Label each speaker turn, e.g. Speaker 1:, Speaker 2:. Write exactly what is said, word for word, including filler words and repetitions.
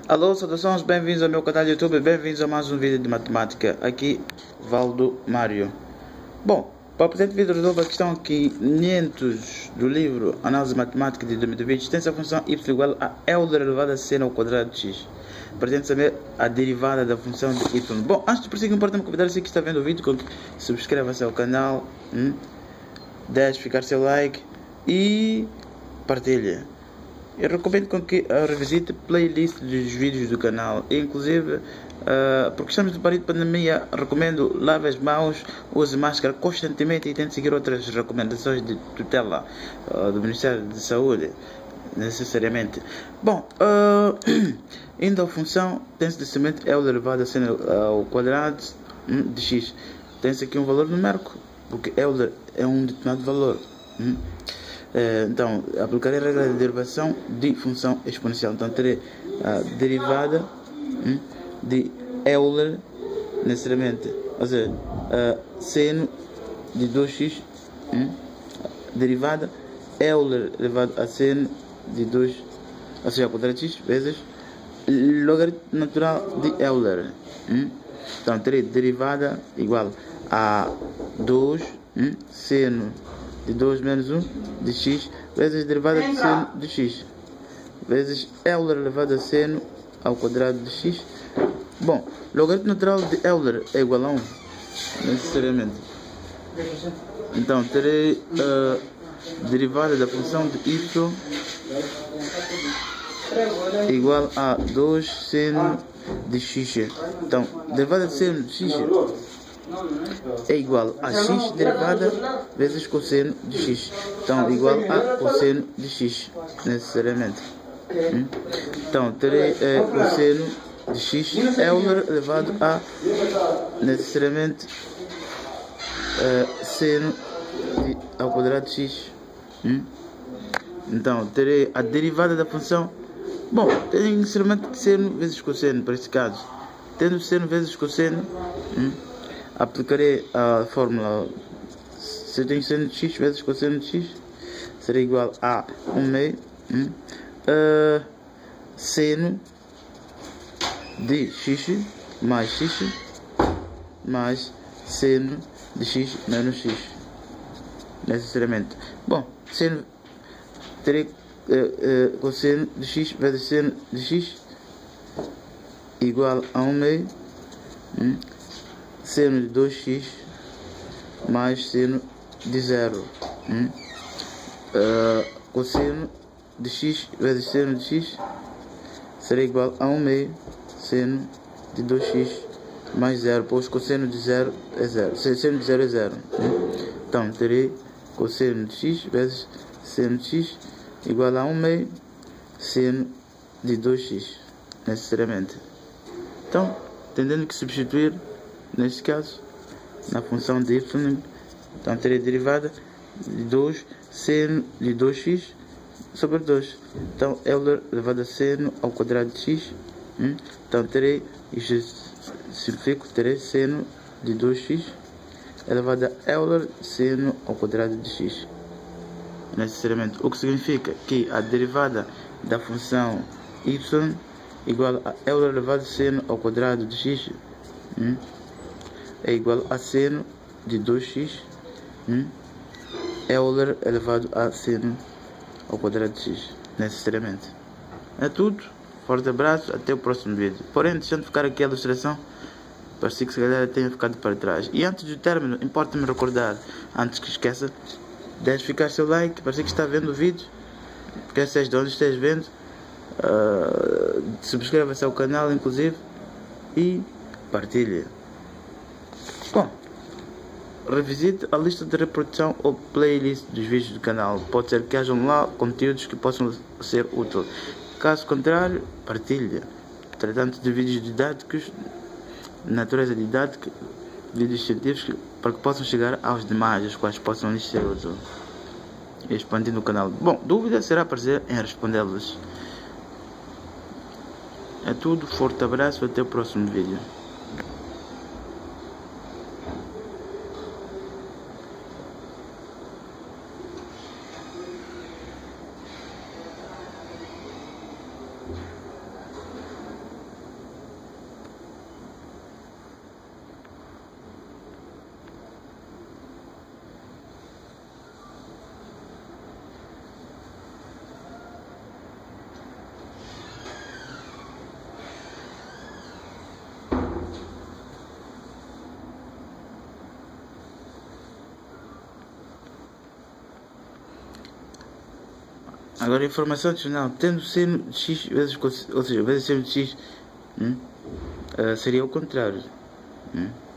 Speaker 1: Alô, saudações, bem-vindos ao meu canal do YouTube, bem-vindos a mais um vídeo de matemática. Aqui, Valdo Mário. Bom, para o presente vídeo resolvo a questão quinhentos do livro Análise Matemática de dois mil e vinte. Tem essa função y igual a Euler elevado a seno ao quadrado de x. Pretende saber a derivada da função de y. Bom, antes de prosseguir, importa-me convidar você que está vendo o vídeo, que subscreva-se ao canal, hum? deixe ficar seu like e partilhe. Eu recomendo com que uh, revisite playlist dos vídeos do canal. Inclusive, uh, porque estamos no período de pandemia, recomendo lave as mãos, use máscara constantemente e tente seguir outras recomendações de tutela uh, do Ministério de Saúde, necessariamente. Bom, uh, indo à função, tem-se de semente Euler elevado a seno ao quadrado hum, de x. Tem-se aqui um valor numérico, porque Euler é um determinado valor. Hum. Então, aplicarei a regra de derivação de função exponencial. Então, terei a derivada hum, de Euler, necessariamente, ou seja, a seno de dois x, hum, derivada Euler elevado a seno de dois, ou seja, ao quadrado de x, vezes logaritmo natural de Euler. Hum. Então, terei derivada igual a dois hum, seno de dois menos um de x vezes derivada de seno de x vezes Euler elevado a seno ao quadrado de x. Bom, logaritmo natural de Euler é igual a um, necessariamente. Então terei a derivada da função de y igual a dois seno de x. Então, derivada de seno de x é igual a x derivada vezes cosseno de x. Então, igual a cosseno de x, necessariamente. Hum? Então, terei é, cosseno de x Euler elevado a, necessariamente, é, seno de, ao quadrado de x. Hum? Então, terei a derivada da função. Bom, tem necessariamente seno vezes cosseno, para este caso. Tendo seno vezes cosseno, hum? aplicarei a fórmula. Se eu tenho seno de x vezes cosseno de x, será igual a um meio hum, uh, seno de x mais x mais seno de x menos x, necessariamente. Bom, seno, terei uh, uh, cosseno de x vezes seno de x igual a um meio hum, seno de dois x mais seno de zero. Hum? Uh, cosseno de x vezes seno de x será igual a um meio seno de dois x mais zero, pois cosseno de zero é zero. Seno de zero é zero. Hum? Então terei cosseno de x vezes seno de x igual a um meio seno de dois x, necessariamente. Então, tendendo que substituir neste caso na função de y, então terei derivada de dois seno de dois x sobre dois. Então Euler elevado a seno ao quadrado de x. Hum? Então terei, isto simplifico, terei seno de dois x elevado a Euler seno ao quadrado de x, necessariamente. O que significa que a derivada da função y igual a Euler elevado a seno ao quadrado de x hum? é igual a seno de dois x hum? Euler elevado a seno ao quadrado de x, necessariamente. É tudo. Forte abraço, até o próximo vídeo. Porém, deixando ficar aqui a ilustração, parece que se calhar tenha ficado para trás. E antes do término, importa-me recordar, antes que esqueça, deixe ficar seu like, parece que está vendo o vídeo, quer seja de onde esteja vendo, uh, subscreva-se ao canal, inclusive, e partilhe. Bom, revisite a lista de reprodução ou playlist dos vídeos do canal. Pode ser que hajam lá conteúdos que possam ser úteis. Caso contrário, partilhe. Tratando de vídeos didáticos, natureza didática, vídeos científicos, para que possam chegar aos demais, os quais possam lhes ser úteis, expandindo o canal. Bom, dúvida será prazer em respondê-las. É tudo, forte abraço, até o próximo vídeo. Agora, informação adicional, tendo seno de x vezes, ou seja, vezes seno de x, hum, uh, seria o contrário. Hum.